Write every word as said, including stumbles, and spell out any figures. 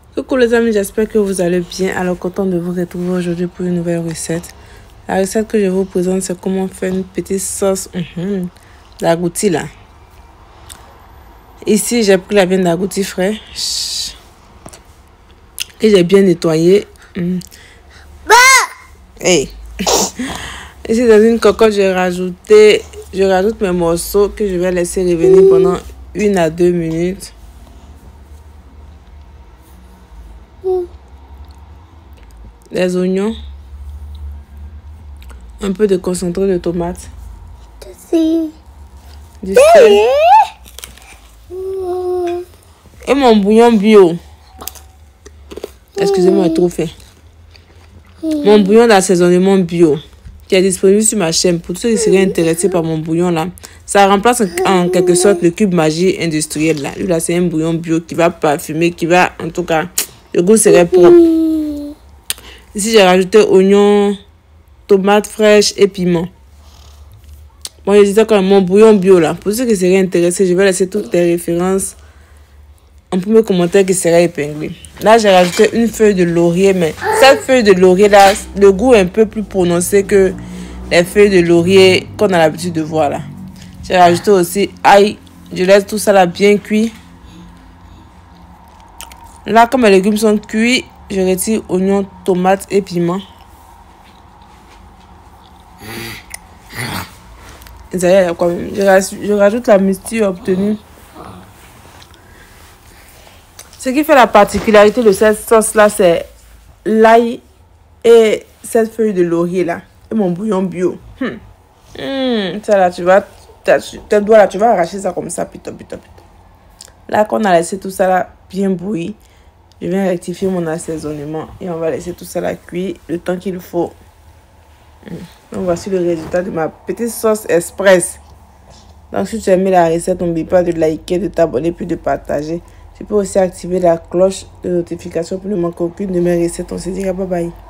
Coucou les amis, j'espère que vous allez bien. Alors content de vous retrouver aujourd'hui pour une nouvelle recette. La recette que je vous présente, c'est comment faire une petite sauce mm-hmm, d'agouti là. Ici, j'ai pris la viande d'agouti frais que j'ai bien nettoyé. Mm. Hey. Ici, dans une cocotte, j'ai rajouté, je rajoute mes morceaux que je vais laisser revenir pendant une à deux minutes. Les oignons, un peu de concentré de tomate, du sel et mon bouillon bio. Excusez-moi, j'ai trop fait. Mon bouillon d'assaisonnement bio qui est disponible sur ma chaîne pour ceux qui seraient intéressés par mon bouillon là. Ça remplace en quelque sorte le cube magie industriel là. Lui là, c'est un bouillon bio qui va parfumer, qui va en tout cas, le goût serait propre. Ici, j'ai rajouté oignons, tomates fraîches et piment. Bon, je disais quand même mon bouillon bio là. Pour ceux qui seraient intéressés, je vais laisser toutes les références en premier commentaire qui sera épinglé. Là, j'ai rajouté une feuille de laurier, mais cette feuille de laurier là, le goût est un peu plus prononcé que les feuilles de laurier qu'on a l'habitude de voir là. J'ai rajouté aussi ail. Je laisse tout ça là bien cuit. Là, comme les légumes sont cuits, je retire oignons, tomates et piments. Je rajoute la mixture obtenue. Ce qui fait la particularité de cette sauce là, c'est l'ail et cette feuille de laurier là. Et mon bouillon bio. Hmm. Hmm. Ça là, tu vas, tes doigts là, tu vas arracher ça comme ça, putain, putain, putain. Là, qu'on a laissé tout ça là bien bouilli. Je viens rectifier mon assaisonnement et on va laisser tout ça là cuire le temps qu'il faut. Donc voici le résultat de ma petite sauce express. Donc si tu as aimé la recette, n'oublie pas de liker, de t'abonner puis de partager. Tu peux aussi activer la cloche de notification pour ne manquer aucune de mes recettes. On se dit bye bye.